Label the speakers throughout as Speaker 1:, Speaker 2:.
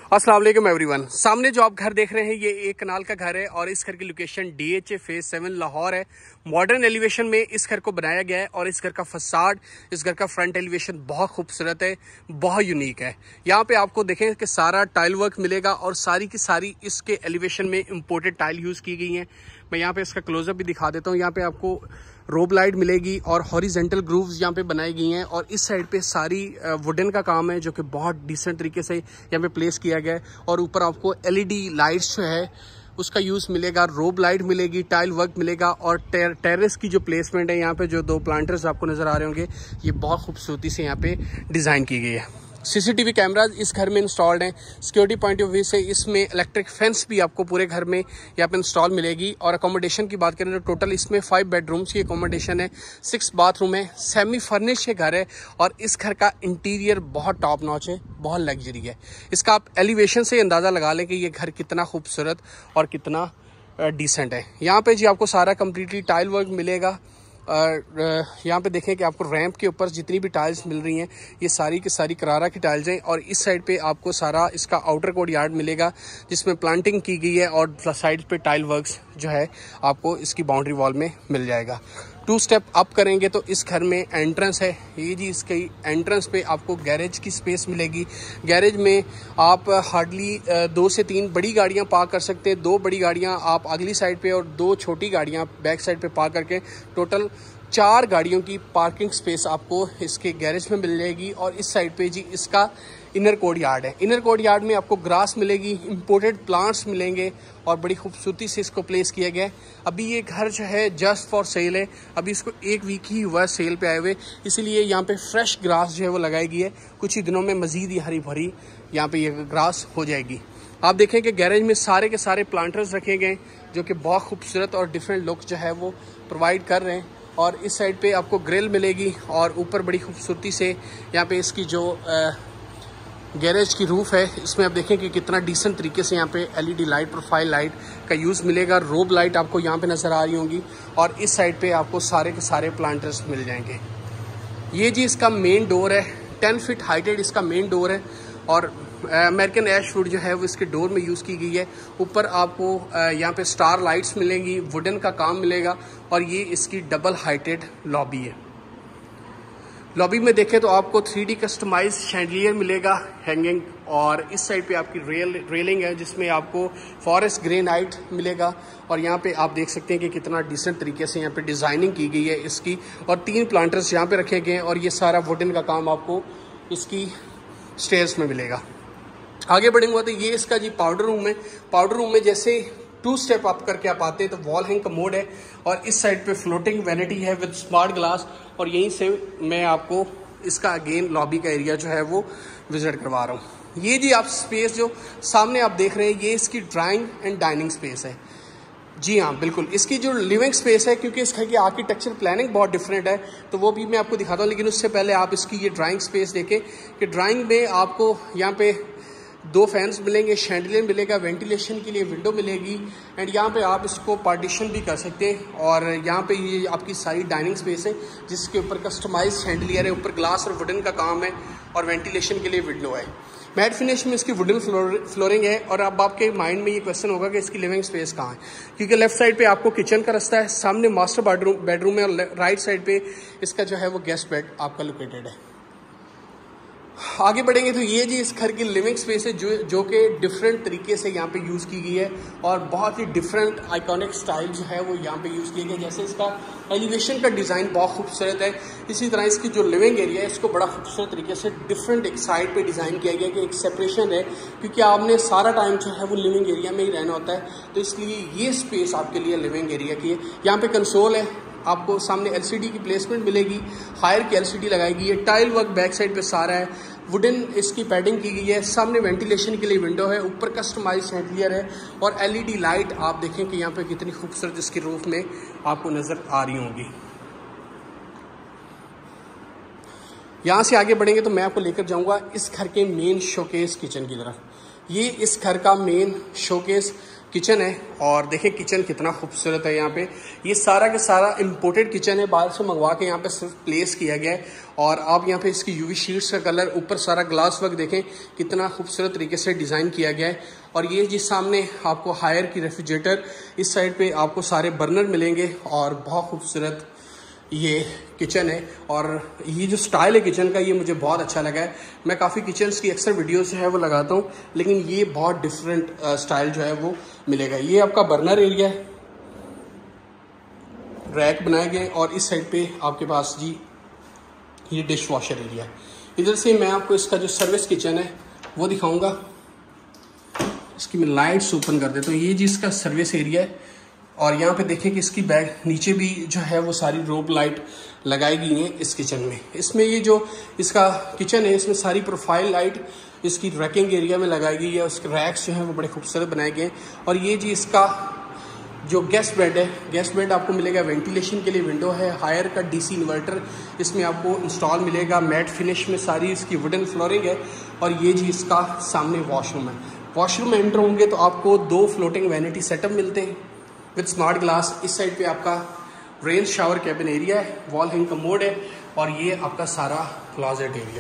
Speaker 1: अस्सलाम वालेकुम एवरीवन। सामने जो आप घर देख रहे हैं ये एक कनाल का घर है और इस घर की लोकेशन DHA फेज 7 लाहौर है। मॉडर्न एलिवेशन में इस घर को बनाया गया है और इस घर का फसाड, इस घर का फ्रंट एलिवेशन बहुत खूबसूरत है, बहुत यूनिक है। यहाँ पे आपको देखें कि सारा टाइल वर्क मिलेगा और सारी की सारी इसके एलिवेशन में इंपोर्टेड टाइल यूज़ की गई हैं। मैं यहाँ पे इसका क्लोजअप भी दिखा देता हूँ। यहाँ पे आपको रोब लाइट मिलेगी और हॉरिजेंटल ग्रूव्स यहाँ पे बनाई गई हैं और इस साइड पे सारी वुडन का काम है जो कि बहुत डिसेंट तरीके से यहाँ पे प्लेस किया गया है। और ऊपर आपको LED लाइट्स जो है उसका यूज़ मिलेगा, रोब लाइट मिलेगी, टाइल वर्क मिलेगा और टेरेस की जो प्लेसमेंट है यहाँ पे जो दो प्लांटर्स आपको नज़र आ रहे होंगे ये बहुत खूबसूरती से यहाँ पे डिज़ाइन की गई है। CCTV कैमराज इस घर में इंस्टॉल्ड हैं। सिक्योरिटी पॉइंट ऑफ व्यू से इसमें इलेक्ट्रिक फेंस भी आपको पूरे घर में यहाँ पे इंस्टॉल मिलेगी। और अकोमोडेशन की बात करें तो टोटल इसमें 5 बेडरूम्स की अकोमोडेशन है, 6 बाथरूम है, सेमी फर्निश घर है और इस घर का इंटीरियर बहुत टॉप नॉच है, बहुत लग्जरी है। इसका आप एलिवेशन से अंदाज़ा लगा लें कि ये घर कितना खूबसूरत और कितना डिसेंट है। यहाँ पे जी आपको सारा कम्प्लीटली टाइल वर्क मिलेगा। यहाँ पे देखें कि आपको रैंप के ऊपर जितनी भी टाइल्स मिल रही हैं ये सारी की सारी करारा की टाइल्स हैं और इस साइड पे आपको सारा इसका आउटर कोर्ट यार्ड मिलेगा जिसमें प्लांटिंग की गई है और साइड पे टाइल वर्क्स जो है आपको इसकी बाउंड्री वॉल में मिल जाएगा। 2 स्टेप अप करेंगे तो इस घर में एंट्रेंस है। ये जी इसकी एंट्रेंस पे आपको गैरेज की स्पेस मिलेगी। गैरेज में आप हार्डली 2 से 3 बड़ी गाड़ियां पार्क कर सकते हैं। 2 बड़ी गाड़ियां आप अगली साइड पे और 2 छोटी गाड़ियां बैक साइड पे पार्क करके टोटल 4 गाड़ियों की पार्किंग स्पेस आपको इसके गैरेज में मिल जाएगी। और इस साइड पे जी इसका इनर कोर्ट यार्ड है। इनर कोर्ट यार्ड में आपको ग्रास मिलेगी, इंपोर्टेड प्लांट्स मिलेंगे और बड़ी खूबसूरती से इसको प्लेस किया गया है। अभी ये घर जो है जस्ट फॉर सेल है, अभी इसको 1 वीक ही हुआ है सेल पे आए हुए, इसीलिए यहाँ पे फ्रेश ग्रास जो है वो लगाई गई है। कुछ ही दिनों में मजीद ही हरी भरी यहाँ पे ये ग्रास हो जाएगी। आप देखें कि गैरेज में सारे के सारे प्लांटर्स रखे गए जो कि बहुत खूबसूरत और डिफरेंट लुक जो है वो प्रोवाइड कर रहे हैं। और इस साइड पे आपको ग्रिल मिलेगी और ऊपर बड़ी खूबसूरती से यहाँ पे इसकी जो गैरेज की रूफ है इसमें आप देखें कि कितना डिसेंट तरीके से यहाँ पे LED लाइट, प्रोफाइल लाइट का यूज़ मिलेगा। रोब लाइट आपको यहाँ पे नज़र आ रही होंगी और इस साइड पे आपको सारे के सारे प्लांटर्स मिल जाएंगे। ये जी इसका मेन डोर है, 10 फीट हाइटेड इसका मेन डोर है और अमेरिकन एश वुड जो है वो इसके डोर में यूज़ की गई है। ऊपर आपको यहाँ पे स्टार लाइट्स मिलेंगी, वुडन का काम मिलेगा और ये इसकी डबल हाइटेड लॉबी है। लॉबी में देखें तो आपको 3D कस्टमाइज शैंडलियर मिलेगा हैंगिंग और इस साइड पे आपकी रेलिंग है जिसमें आपको फॉरेस्ट ग्रेनाइट मिलेगा। और यहाँ पे आप देख सकते हैं कि कितना डिसेंट तरीके से यहाँ पे डिज़ाइनिंग की गई है इसकी और 3 प्लांटर्स यहाँ पे रखे गए हैं और ये सारा वुडन का काम आपको इसकी स्टेयर्स में मिलेगा। आगे बढ़ेंगे तो ये इसका जी पाउडर रूम है। पाउडर रूम में जैसे 2 स्टेप अप करके आप आते हैं तो वॉल हैंग कमोड है और इस साइड पे फ्लोटिंग वैनिटी है विद स्मार्ट ग्लास और यहीं से मैं आपको इसका अगेन लॉबी का एरिया जो है वो विजिट करवा रहा हूँ। ये जी आप स्पेस जो सामने आप देख रहे हैं ये इसकी ड्राइंग एंड डाइनिंग स्पेस है। जी हाँ बिल्कुल, इसकी जो लिविंग स्पेस है क्योंकि इस घर की आर्किटेक्चर प्लानिंग बहुत डिफरेंट है तो वो भी मैं आपको दिखाता हूँ, लेकिन उससे पहले आप इसकी ये ड्राइंग स्पेस देखें कि ड्राइंग में आपको यहाँ पे 2 फैंस मिलेंगे, शैंडलियर मिलेगा, वेंटिलेशन के लिए विंडो मिलेगी एंड यहाँ पे आप इसको पार्टीशन भी कर सकते हैं। और यहाँ पे ये आपकी सारी डाइनिंग स्पेस है जिसके ऊपर कस्टमाइज शैंडलियर है, ऊपर ग्लास और वुडन का काम है और वेंटिलेशन के लिए विंडो है। मैट फिनिश में इसकी वुडन फ्लोरिंग है। और अब आपके माइंड में ये क्वेश्चन होगा कि इसकी लिविंग स्पेस कहाँ है, क्योंकि लेफ्ट साइड पे आपको किचन का रास्ता है, सामने मास्टर बेडरूम है और राइट साइड पे इसका जो है वो गेस्ट बेड आपका लोकेटेड है। आगे बढ़ेंगे तो ये जी इस घर की लिविंग स्पेस है जो कि डिफरेंट तरीके से यहाँ पे यूज़ की गई है और बहुत ही डिफरेंट आइकॉनिक स्टाइल जो है वो यहाँ पे यूज़ किया गया। जैसे इसका एलिवेशन का डिज़ाइन बहुत खूबसूरत है, इसी तरह इसकी जो लिविंग एरिया है इसको बड़ा खूबसूरत तरीके से डिफरेंट एक साइड पे डिज़ाइन किया गया कि एक सेपरेशन है, क्योंकि आपने सारा टाइम जो है वो लिविंग एरिया में ही रहना होता है तो इसलिए ये स्पेस आपके लिए लिविंग एरिया की है। यहाँ पे कंसोल है, आपको सामने LCD की प्लेसमेंट मिलेगी, हायर की LCD लगाई गई है, टाइल वर्क बैक साइड पे सारा है, वुडन इसकी पैडिंग की गई है, सामने वेंटिलेशन के लिए विंडो है, ऊपर कस्टमाइज शैंडलियर है और LED लाइट आप देखें कि यहाँ पे कितनी खूबसूरत इसकी रूफ में आपको नज़र आ रही होंगी। यहाँ से आगे बढ़ेंगे तो मैं आपको लेकर जाऊँगा इस घर के मेन शोकेस किचन की तरफ। ये इस घर का मेन शोकेस किचन है और देखें किचन कितना खूबसूरत है। यहाँ पे ये सारा का सारा इम्पोर्टेड किचन है, बाहर से मंगवा के यहाँ पे सिर्फ प्लेस किया गया है। और आप यहाँ पे इसकी यूवी शीट्स का कलर, ऊपर सारा ग्लास वर्क देखें कितना खूबसूरत तरीके से डिज़ाइन किया गया है। और ये जिस सामने आपको हायर की रेफ्रिजरेटर, इस साइड पे आपको सारे बर्नर मिलेंगे और बहुत खूबसूरत ये किचन है। और ये जो स्टाइल है किचन का, ये मुझे बहुत अच्छा लगा है। मैं काफ़ी किचन्स की अक्सर वीडियोस जो है वो लगाता हूँ, लेकिन ये बहुत डिफरेंट स्टाइल जो है वो मिलेगा। ये आपका बर्नर एरिया है, रैक बनाए गए और इस साइड पे आपके पास जी ये डिश वॉशर एरिया है। इधर से मैं आपको इसका जो सर्विस किचन है वो दिखाऊंगा। इसकी मैं लाइट्स ओपन कर देता हूँ। ये जी इसका सर्विस एरिया है और यहाँ पे देखें कि इसकी बैग नीचे भी जो है वो सारी रोप लाइट लगाई गई है इस किचन में। इसमें ये जो इसका किचन है इसमें सारी प्रोफाइल लाइट इसकी रैकिंग एरिया में लगाई गई है। उसके रैक्स जो हैं वो बड़े खूबसूरत बनाए गए हैं। और ये जी इसका जो गेस्ट बेड है, गेस्ट बेड आपको मिलेगा वेंटिलेशन के लिए, विंडो है, हायर का डीसी इन्वर्टर इसमें आपको इंस्टॉल मिलेगा। मैट फिनिश में सारी इसकी वुडन फ्लोरिंग है। और ये जी इसका सामने वॉशरूम है। वॉशरूम में एंटर होंगे तो आपको 2 फ्लोटिंग वैनिटी सेटअप मिलते हैं विद स्मार्ट ग्लास। इस साइड पे आपका रेन शावर कैबिन एरिया है, वॉल हैंग कमोड है और ये आपका सारा क्लॉजेट एरिया।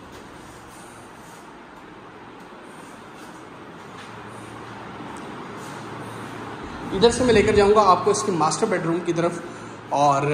Speaker 1: इधर से मैं लेकर जाऊंगा आपको इसके मास्टर बेडरूम की तरफ। और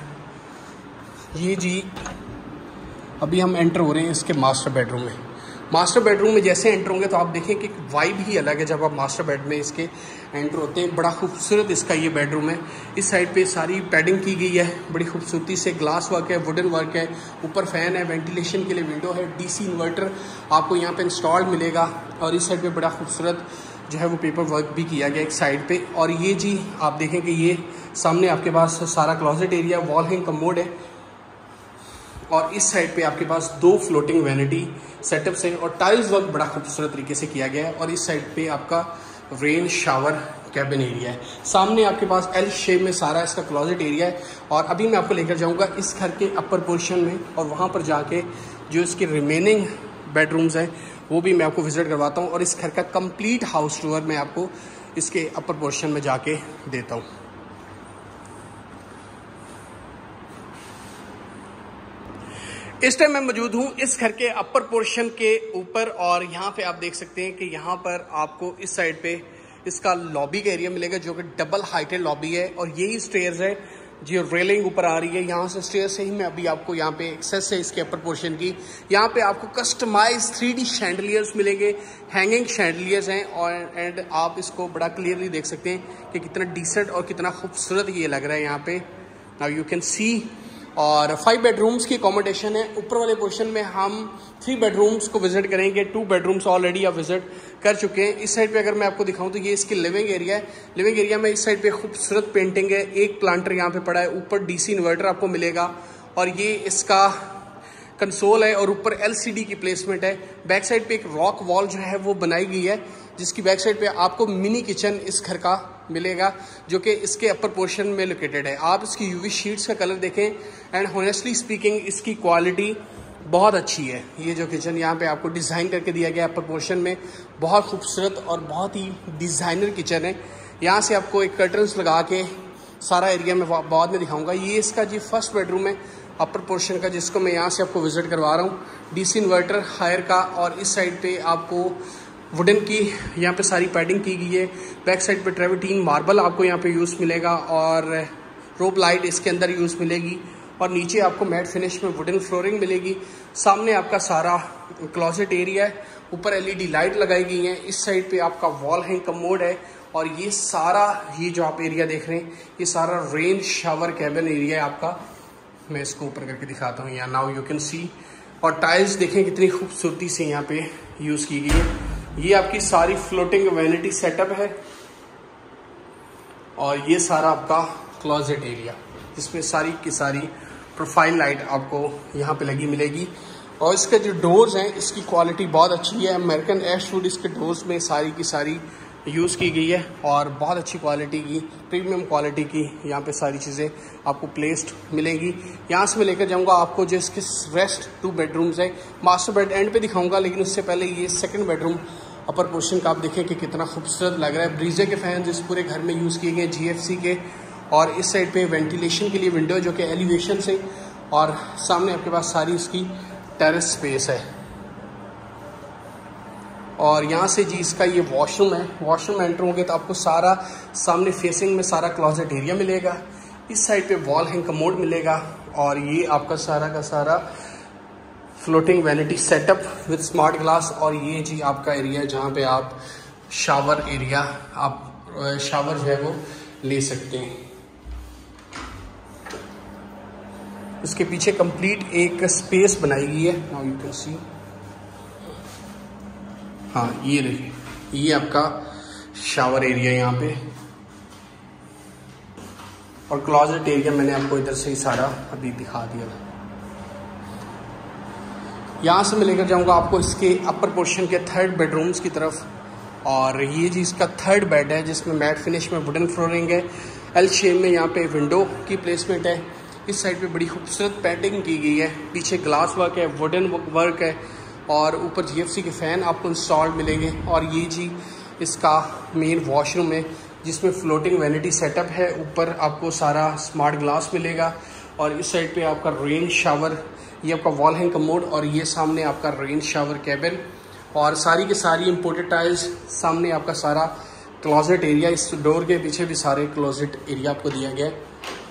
Speaker 1: ये जी अभी हम एंटर हो रहे हैं इसके मास्टर बेडरूम में। मास्टर बेडरूम में जैसे एंटर होंगे तो आप देखें कि वाइब ही अलग है जब आप मास्टर बेड में इसके एंटर होते हैं। बड़ा खूबसूरत इसका ये बेडरूम है। इस साइड पे सारी पैडिंग की गई है बड़ी खूबसूरती से, ग्लास वर्क है, वुडन वर्क है, ऊपर फैन है, वेंटिलेशन के लिए विंडो है, डीसी इन्वर्टर आपको यहाँ पे इंस्टॉल्ड मिलेगा। और इस साइड पे बड़ा खूबसूरत जो है वो पेपर वर्क भी किया गया एक साइड पे। और ये जी आप देखें कि ये सामने आपके पास सारा closet area, wall hang commode है और इस साइड पे आपके पास 2 फ्लोटिंग वैनिटी सेटअप्स हैं और टाइल्स वर्क बड़ा खूबसूरत तरीके से किया गया है। और इस साइड पे आपका रेन शावर कैबिन एरिया है। सामने आपके पास एल शेप में सारा इसका क्लॉजेट एरिया है। और अभी मैं आपको लेकर जाऊंगा इस घर के अपर पोर्शन में और वहाँ पर जाके जो इसके रिमेनिंग बेडरूम्स हैं वो भी मैं आपको विजिट करवाता हूँ। और इस घर का कंप्लीट हाउस टूर मैं आपको इसके अपर पोर्शन में जाके देता हूँ। इस टाइम मैं मौजूद हूँ इस घर के अपर पोर्शन के ऊपर और यहाँ पे आप देख सकते हैं कि यहाँ पर आपको इस साइड पे इसका लॉबी का एरिया मिलेगा जो कि डबल हाइटेड लॉबी है। और यही स्टेयर्स है जो रेलिंग ऊपर आ रही है, यहाँ से स्टेयर से ही मैं अभी आपको यहाँ पे एक्सेस है इसके अपर पोर्शन की। यहाँ पे आपको कस्टमाइज 3D शैंडलियर्स मिलेंगे, हैंगिंग शैंडलियर्स हैं। और एंड आप इसको बड़ा क्लियरली देख सकते हैं कि कितना डिसेंट और कितना खूबसूरत ये लग रहा है यहाँ पे। Now you can see. और 5 बेडरूम्स की अकोमोडेशन है। ऊपर वाले पोर्शन में हम 3 बेडरूम्स को विजिट करेंगे। 2 बेडरूम्स ऑलरेडी आप विजिट कर चुके हैं। इस साइड पे अगर मैं आपको दिखाऊं तो ये इसकी लिविंग एरिया है। लिविंग एरिया में इस साइड पे खूबसूरत पेंटिंग है, एक प्लांटर यहाँ पे पड़ा है, ऊपर डीसी इन्वर्टर आपको मिलेगा और ये इसका कंसोल है और ऊपर LCD की प्लेसमेंट है। बैक साइड पे एक रॉक वॉल जो है वो बनाई गई है जिसकी बैक साइड पे आपको मिनी किचन इस घर का मिलेगा जो कि इसके अपर पोर्शन में लोकेटेड है। आप इसकी यूवी शीट्स का कलर देखें एंड होनेस्टली स्पीकिंग इसकी क्वालिटी बहुत अच्छी है। ये जो किचन यहाँ पे आपको डिज़ाइन करके दिया गया अपर पोर्शन में, बहुत खूबसूरत और बहुत ही डिज़ाइनर किचन है। यहाँ से आपको एक कर्टन्स लगा के सारा एरिया में बाद में दिखाऊंगा। ये इसका जी फर्स्ट बेडरूम है अपर पोर्शन का जिसको मैं यहाँ से आपको विजिट करवा रहा हूँ। डीसी इन्वर्टर हायर का और इस साइड पे आपको वुडन की यहाँ पे सारी पैडिंग की गई है। बैक साइड पे ट्रेवर्टीन मार्बल आपको यहाँ पे यूज़ मिलेगा और रोप लाइट इसके अंदर यूज़ मिलेगी और नीचे आपको मैट फिनिश में वुडन फ्लोरिंग मिलेगी। सामने आपका सारा क्लॉजेट एरिया है, ऊपर LED लाइट लगाई गई है। इस साइड पे आपका वॉल हैंग कमोड है और ये सारा ये जो आप एरिया देख रहे हैं ये सारा रेन शावर कैबिन एरिया है आपका। मैं इसको ऊपर करके दिखाता हूँ यहाँ, नाउ यू कैन सी। और टाइल्स देखें कितनी खूबसूरती से यहाँ पे यूज़ की गई है। ये आपकी सारी फ्लोटिंग वैनिटी सेटअप है और ये सारा आपका क्लॉजेट एरिया जिसमें सारी की सारी प्रोफाइल लाइट आपको यहाँ पे लगी मिलेगी। और इसके जो डोर्स हैं इसकी क्वालिटी बहुत अच्छी है। अमेरिकन एशवुड इसके डोर्स में सारी की सारी यूज़ की गई है और बहुत अच्छी क्वालिटी की, प्रीमियम क्वालिटी की यहाँ पे सारी चीज़ें आपको प्लेस्ड मिलेंगी। यहाँ से मैं लेकर जाऊँगा आपको जो इसके रेस्ट 2 बेडरूम्स है। मास्टर बेड एंड पे दिखाऊंगा लेकिन उससे पहले ये सेकंड बेडरूम अपर पोर्शन का आप देखें कि कितना खूबसूरत लग रहा है। ब्रीजे के फैन इस पूरे घर में यूज़ किए गए GFC के, और इस साइड पे वेंटिलेशन के लिए विंडो जो कि एलिवेशन से, और सामने आपके पास सारी इसकी टेरेस स्पेस है। और यहाँ से जी इसका ये वॉशरूम है। वॉशरूम में एंटर होंगे तो आपको सारा सामने फेसिंग में सारा क्लोजेट एरिया मिलेगा। इस साइड पे वॉल हैंग कमोड मिलेगा, और ये आपका सारा का सारा floating vanity setup with smart glass. और ये जी आपका एरिया जहाँ पे आप शावर एरिया, आप शावर जो है वो ले सकते हैं। इसके पीछे कंप्लीट एक स्पेस बनाई गई है, नाउ यू कैन सी। हाँ ये देखिए, ये आपका शावर एरिया यहाँ पे, और क्लोजेट एरिया मैंने आपको इधर से ही सारा अभी दिखा दिया था। यहाँ से मैं लेकर जाऊँगा आपको इसके अपर पोर्शन के थर्ड बेडरूम्स की तरफ। और ये जी इसका थर्ड बेड है जिसमें मैट फिनिश में वुडन फ्लोरिंग है। एल शेप में यहाँ पे विंडो की प्लेसमेंट है। इस साइड पे बड़ी खूबसूरत पैडिंग की गई है, पीछे ग्लास वर्क है, वुडन वर्क है, और ऊपर GFC के फ़ैन आपको इंस्टॉल्ड मिलेंगे। और ये जी इसका मेन वॉशरूम है जिसमें फ्लोटिंग वैनिटी सेटअप है। ऊपर आपको सारा स्मार्ट ग्लास मिलेगा, और इस साइड पे आपका रेन शावर, ये आपका वॉल हैंग कमोड, और ये सामने आपका रेन शावर कैबिन, और सारी के सारी इम्पोर्टेड टाइल्स। सामने आपका सारा क्लोजेट एरिया, इस डोर के पीछे भी सारे क्लोजेट एरिया आपको दिया गया है।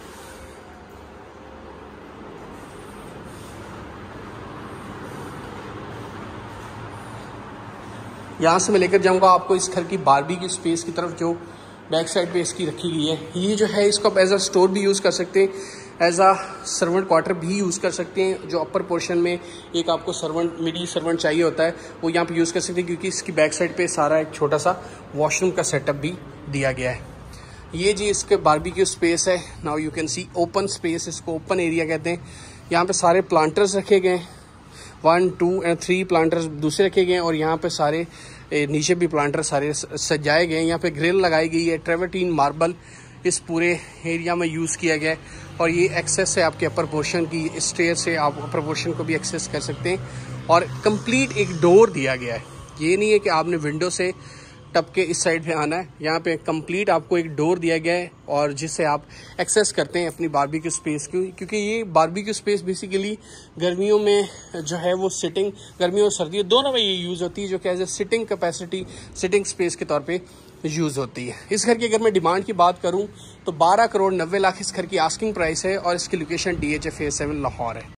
Speaker 1: यहाँ से मैं लेकर जाऊँगा आपको इस घर की बारबेक्यू स्पेस की तरफ, जो बैक साइड पे इसकी रखी गई है। ये जो है इसको आप एज अ स्टोर भी यूज़ कर सकते हैं, एज अ सर्वेंट क्वार्टर भी यूज़ कर सकते हैं। जो अपर पोर्शन में एक आपको सर्वेंट, मिडी सर्वेंट चाहिए होता है, वो यहाँ पे यूज़ कर सकते हैं, क्योंकि इसकी बैक साइड पे सारा एक छोटा सा वॉशरूम का सेटअप भी दिया गया है। ये जी इसके बारबेक्यू स्पेस है। Now you can see open space, इसको ओपन एरिया कहते हैं। यहाँ पे सारे प्लांटर्स रखे गए हैं, 1, 2 और 3 प्लांटर्स दूसरे रखे गए हैं, और यहाँ पे सारे नीचे भी प्लांटर सारे सजाए गए हैं। यहाँ पे ग्रिल लगाई गई है, ट्रेवर्टीन मार्बल इस पूरे एरिया में यूज़ किया गया है। और ये एक्सेस है आपके अपर पोर्शन की, स्टेयर से आप अपर पोर्शन को भी एक्सेस कर सकते हैं। और कंप्लीट एक डोर दिया गया है, ये नहीं है कि आपने विंडो से टप के इस साइड पे आना है। यहाँ पे कंप्लीट आपको एक डोर दिया गया है, और जिससे आप एक्सेस करते हैं अपनी बारबेक्यू स्पेस की। क्योंकि ये बारबेक्यू स्पेस बेसिकली गर्मियों में जो है वो सिटिंग, गर्मियों और सर्दियों दोनों में ये यूज़ होती है, जो कि as a sitting capacity, sitting space के तौर पे यूज़ होती है। इस घर की अगर मैं डिमांड की बात करूँ तो 12 करोड़ 90 लाख इस घर की आस्किंग प्राइस है, और इसकी लोकेशन DHA Phase 7 लाहौर है।